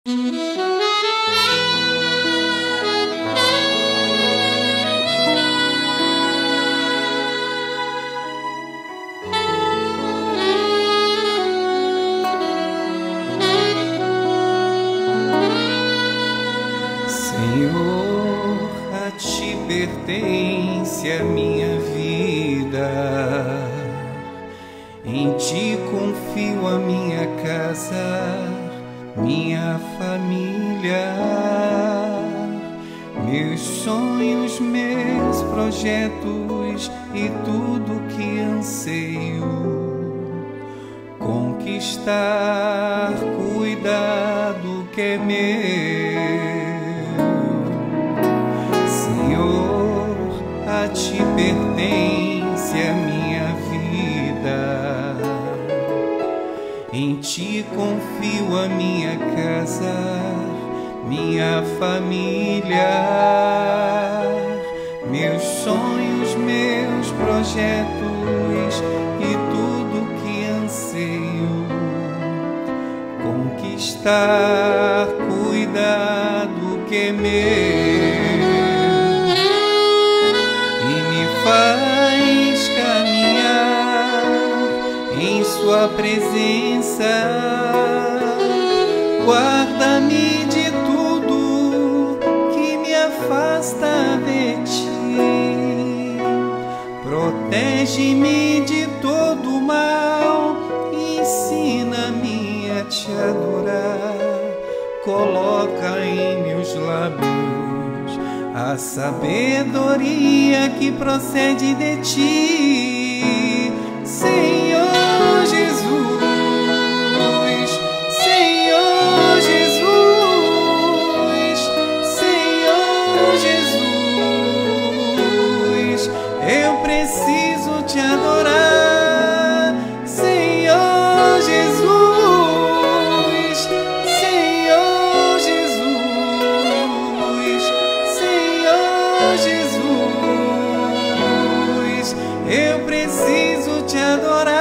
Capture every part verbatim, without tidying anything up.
Senhor, a ti pertence a minha vida, em ti confio a minha casa, minha família, meus sonhos, meus projetos e tudo que anseio conquistar, cuidar do que é meu. Senhor, a ti pertence a minha vida, em ti confio a minha casa, minha família, meus sonhos, meus projetos e tudo que anseio conquistar, cuidar do que é meu. Faz caminhar em sua presença, guarda-me de tudo que me afasta de ti, protege-me de todo mal, ensina-me a te adorar, coloca em meus lábios a sabedoria que procede de ti, Senhor Jesus, Senhor Jesus, Senhor Jesus, eu preciso te adorar, Senhor Jesus, Senhor Jesus, Jesus, eu preciso te adorar.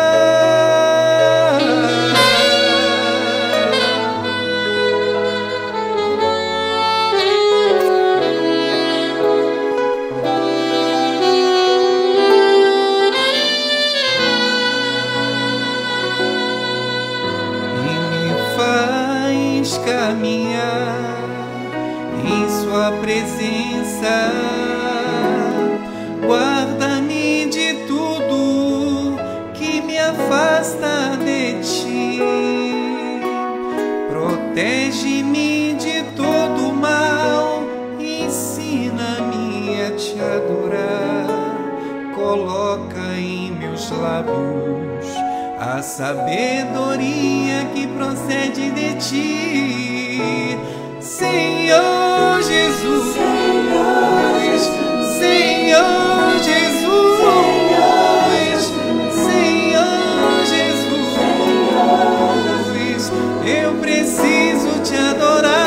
E me faz caminhar em sua presença, guarda-me de tudo que me afasta de ti, protege-me de todo mal, ensina-me a te adorar, coloca em meus lábios a sabedoria que procede de ti, Senhor Jesus, Senhor Jesus, Senhor Jesus, Senhor Jesus, eu preciso te adorar.